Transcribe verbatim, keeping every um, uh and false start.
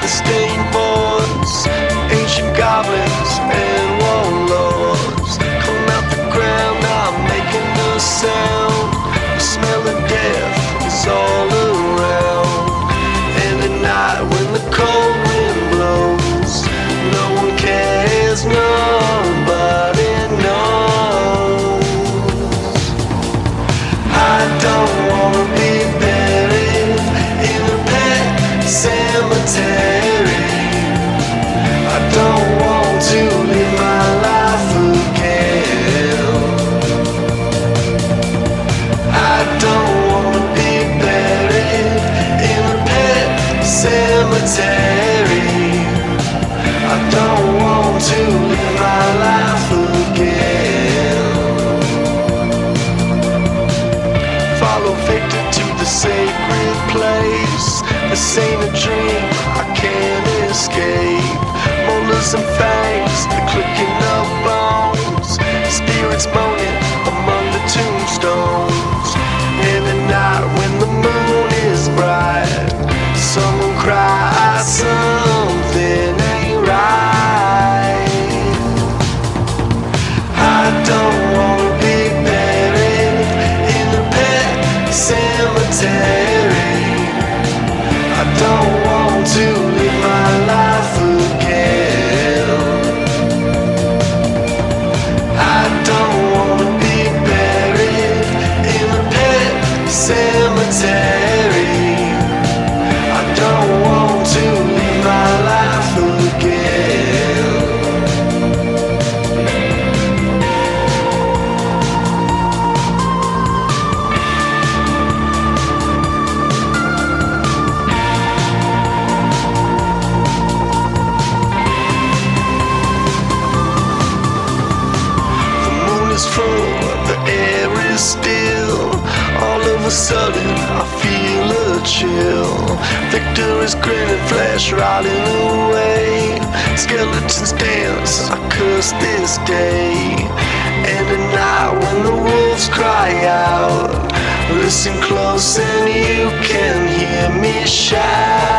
stained boards, ancient goblins and warlords come out the ground, I'm making a sound. The smell of death is all around, and at night when the cold wind blows, no one cares, nobody knows. I don't wanna be buried in a pet cemetery. I don't want to live my life again. I don't wanna be buried in a pet cemetery. I don't want to live my life again. Follow Victor to the sacred place. This ain't a dream, I can't escape. Molars and fangs, the clicking of bones, spirits moaning among the tombstones. And at night when the moon is bright, someone cries, something ain't right. I don't wanna be buried in a pet cemetery. I don't want to live my life again. I don't wanna be buried in a pet cemetery. I don't want to live my life again. Full, the air is still. All of a sudden I feel a chill. Victor is grinning, flash riding away. Skeletons dance, I curse this day. And at night when the wolves cry out, listen close and you can hear me shout.